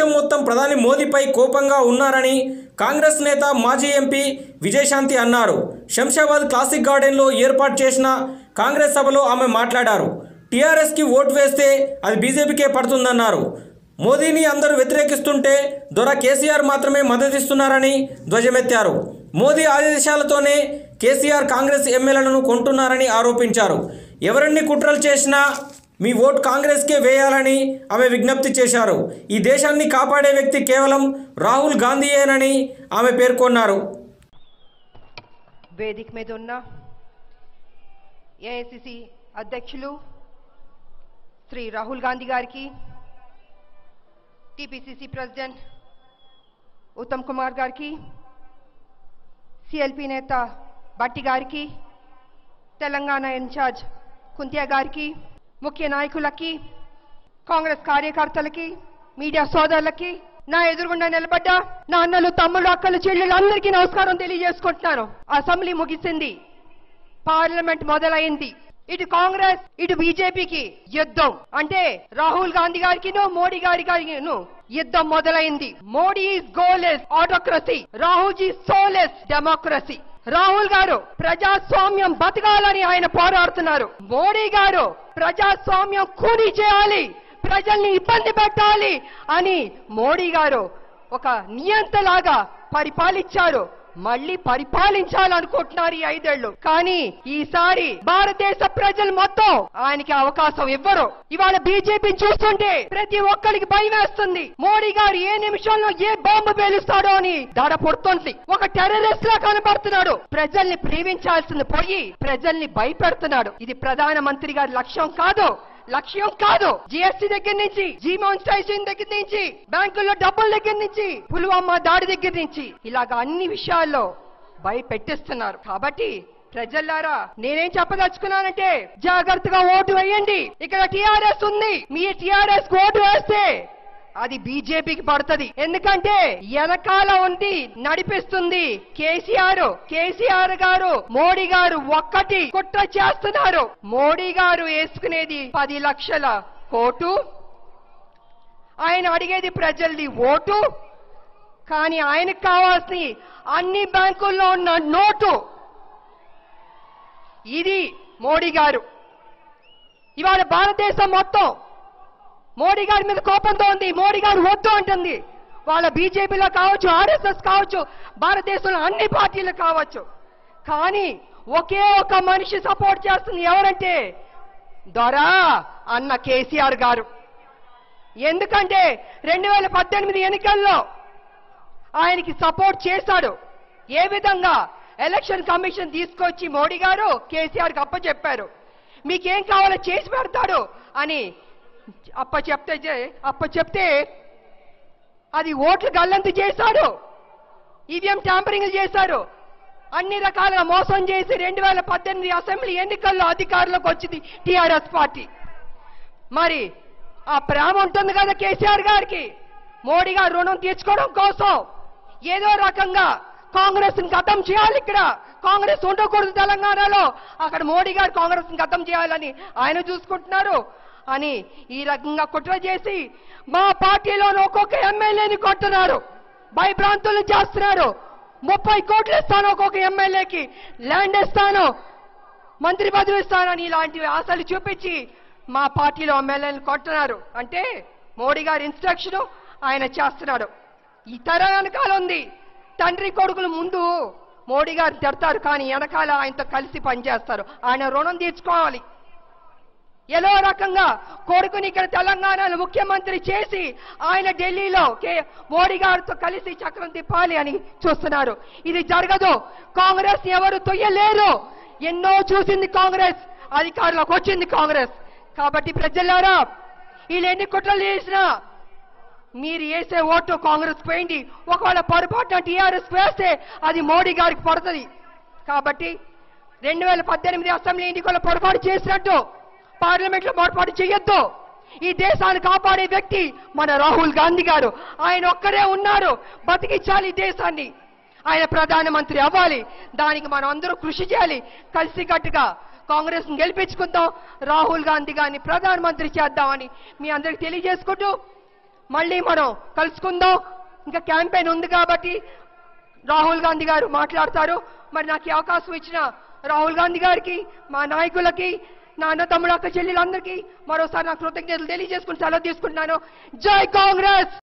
దేశం మొత్తం ప్రధాని మోదీపై కోపంగా ఉన్నారని కాంగ్రెస్ నేత మాజీ ఎంపీ విజయ శాంతి అన్నారు. శంషాబాద్ క్లాసిక్ గార్డెన్లో ఏర్పాటు చేసిన కాంగ్రెస్ సభలో ఆమె మాట్లాడారు. టీఆర్ఎస్కి ఓటు వేస్తే అది బీజేపీకే పడుతుందన్నారు. మోదీని అందరూ వ్యతిరేకిస్తుంటే దొర కేసీఆర్ మాత్రమే మద్దతిస్తున్నారని ధ్వజమెత్తారు. మోదీ ఆదేశాలతోనే కేసీఆర్ కాంగ్రెస్ ఎమ్మెల్యేలను కొంటున్నారని ఆరోపించారు. ఎవరన్ని కుట్రలు చేసినా మీ ఓటు కాంగ్రెస్కే వేయాలని ఆమె విజ్ఞప్తి చేశారు. ఈ దేశాన్ని కాపాడే వ్యక్తి కేవలం రాహుల్ గాంధీయేనని ఆమె పేర్కొన్నారు. వేదిక మీద ఉన్న ఏఐసిసి అధ్యక్షులు శ్రీ రాహుల్ గాంధీ గారికి, టీపీసీసీ ప్రెసిడెంట్ ఉత్తమ్ కుమార్ గారికి, సిఎల్పి నేత భట్టి గారికి, తెలంగాణ ఇన్ఛార్జ్ కుంతియా గారికి, ముఖ్య నాయకులకి, కాంగ్రెస్ కార్యకర్తలకి, మీడియా సోదరులకి, నా ఎదురుగుండా నిలబడ్డ నా అన్నలు, తమ్ముళ్ళు, అక్కలు, చెల్లెళ్ళు అందరికీ నమస్కారం తెలియజేసుకుంటున్నాను. అసెంబ్లీ ముగిసింది, పార్లమెంట్ మొదలైంది. ఇటు కాంగ్రెస్ ఇటు బీజేపీకి యుద్ధం. అంటే రాహుల్ గాంధీ గారికి మోడీ గారికి యుద్ధం మొదలైంది. Modi goal is autocracy, Rahul ji soul is democracy. Rahul గారు ప్రజాస్వామ్యం బతకాలని ఆయన పోరాడుతున్నారు. మోడీ గారు ప్రజాస్వామ్యం కూని చేయాలి, ప్రజల్ని ఇబ్బంది పెట్టాలి అని మోడీ గారు ఒక నియంతలాగా పరిపాలించారు. మళ్ళీ పరిపాలించాలనుకుంటున్నారు ఈ 5 ఏళ్లు. కానీ ఈసారి భారతదేశ ప్రజలు మొత్తం ఆయనకి అవకాశం ఇవ్వరు. ఇవాళ బీజేపీని చూస్తుంటే ప్రతి ఒక్కరికి భయం వేస్తుంది. మోడీ గారు ఏ నిమిషంలో ఏ బాంబు పేలుస్తాడో అని దడ పుడుతుంది. ఒక టెర్రరిస్ట్ లా కనబడుతున్నాడు. ప్రజల్ని ప్రేమించాల్సింది పోయి ప్రజల్ని భయపెడుతున్నాడు. ఇది ప్రధానమంత్రి గారి లక్ష్యం కాదు. జిఎస్టీ దగ్గర నుంచి, జీమాన్స్టైజేషన్ దగ్గర నుంచి, బ్యాంకుల్లో డబ్బుల దగ్గర నుంచి, పుల్వామా దాడి దగ్గర నుంచి ఇలాగ అన్ని విషయాల్లో భయపెట్టిస్తున్నారు. కాబట్టి ప్రజల్లారా, నేనేం చెప్పదలుచుకున్నానంటే జాగ్రత్తగా ఓటు వేయండి. ఇక్కడ టీఆర్ఎస్ ఉంది. మీ టీఆర్ఎస్ ఓటు వేస్తే అది బీజేపీకి పడుతుంది. ఎందుకంటే వెనకాల ఉంది, నడిపిస్తుంది కేసీఆర్ గారు. మోడీ గారు ఒక్కటి కుట్ర చేస్తున్నారు. మోడీ గారు వేసుకునేది 10 లక్షల కోటు, ఆయన అడిగేది ప్రజల్ని ఓటు. కానీ ఆయనకు కావాల్సిన అన్ని బ్యాంకుల్లో ఉన్న నోటు. ఇది మోడీ గారు. ఇవాళ భారతదేశం మొత్తం మోడీ గారి మీద కోపంతో ఉంది. మోడీ గారు వద్దు అంటుంది. వాళ్ళ బీజేపీలో కావచ్చు, ఆర్ఎస్ఎస్ కావచ్చు, భారతదేశంలో అన్ని పార్టీలు కావచ్చు. కానీ ఒకే ఒక మనిషి సపోర్ట్ చేస్తుంది. ఎవరంటే దొరా అన్న కేసీఆర్ గారు. ఎందుకంటే 2018 ఎన్నికల్లో ఆయనకి సపోర్ట్ చేశాడు. ఏ విధంగా ఎలక్షన్ కమిషన్ తీసుకొచ్చి మోడీ గారు కేసీఆర్కి అప్పచెప్పారు. మీకేం కావాలో చేసి పెడతాడు అని అప్పచెప్తే అది ఓట్లు గల్లంతు చేశాడు. ఈవీఎం ట్యాంపరింగ్ చేశారు. అన్ని రకాలుగా మోసం చేసి 2018 అసెంబ్లీ ఎన్నికల్లో అధికారంలోకి వచ్చింది టీఆర్ఎస్ పార్టీ. మరి ఆ ప్రేమ ఉంటుంది కదా కేసీఆర్ గారికి. మోడీ గారు రుణం తీర్చుకోవడం కోసం ఏదో రకంగా కాంగ్రెస్ ని ఖతం చేయాలి. ఇక్కడ కాంగ్రెస్ ఉండకూడదు తెలంగాణలో. అక్కడ మోడీ గారు కాంగ్రెస్ ని ఖతం చేయాలని ఆయన చూసుకుంటున్నారు అని ఈ రకంగా కుట్ర చేసి మా పార్టీలోని ఒక్కొక్క ఎమ్మెల్యేని కొట్టున్నారు, భయభ్రాంతులు చేస్తున్నారు. 30 కోట్లు ఇస్తాను ఒక్కొక్క ఎమ్మెల్యేకి, ల్యాండ్ ఇస్తాను, మంత్రి పదవి ఇస్తానని ఇలాంటివి ఆశలు చూపించి మా పార్టీలో ఎమ్మెల్యేని కొట్టున్నారు. అంటే మోడీ గారి ఇన్స్ట్రక్షన్ ఆయన చేస్తున్నాడు. ఈ తరం వెనకాల ఉంది. తండ్రి కొడుకులు ముందు మోడీ గారు తిడతారు, కానీ వెనకాల ఆయనతో కలిసి పనిచేస్తారు. ఆయన రుణం తీర్చుకోవాలి. ఏదో రకంగా కొడుకుని ఇక్కడ తెలంగాణలో ముఖ్యమంత్రి చేసి ఆయన ఢిల్లీలో మోడీ గారితో కలిసి చక్రం తిప్పాలి అని చూస్తున్నారు. ఇది జరగదు. కాంగ్రెస్ ఎవరు తొయ్యలేరు. ఎన్నో చూసింది కాంగ్రెస్, అధికారంలోకి వచ్చింది కాంగ్రెస్. కాబట్టి ప్రజలారా, వీళ్ళు ఎన్ని కుట్రలు చేసినా మీరు వేసే ఓటు కాంగ్రెస్ పోయింది. ఒకవేళ పొరపాటున టీఆర్ఎస్ వేస్తే అది మోడీ గారికి పడుతుంది. కాబట్టి 2018 అసెంబ్లీ ఎన్నికల్లో పొరపాటు చేసినట్టు పార్లమెంట్ లో పొరపాటు చేయొద్దు. ఈ దేశాన్ని కాపాడే వ్యక్తి మన రాహుల్ గాంధీ గారు. ఆయన ఒక్కరే ఉన్నారు. బతికించాలి దేశాన్ని. ఆయన ప్రధానమంత్రి అవ్వాలి. దానికి మనం అందరూ కృషి చేయాలి. కలిసికట్టుగా కాంగ్రెస్ ని గెలిపించుకుందాం, రాహుల్ గాంధీ గారిని ప్రధానమంత్రి చేద్దామని మీ అందరికి తెలియజేసుకుంటూ మళ్ళీ మనం కలుసుకుందాం. ఇంకా క్యాంపెయిన్ ఉంది కాబట్టి రాహుల్ గాంధీ గారు మాట్లాడతారు. మరి నాకు ఈ అవకాశం ఇచ్చిన రాహుల్ గాంధీ గారికి, మా నాయకులకి, నా అన్న తమ్ముడు అక్క చెల్లెలందరికీ మరోసారి నా కృతజ్ఞతలు తెలియజేసుకుని సెలవు తీసుకుంటున్నాను. జై కాంగ్రెస్.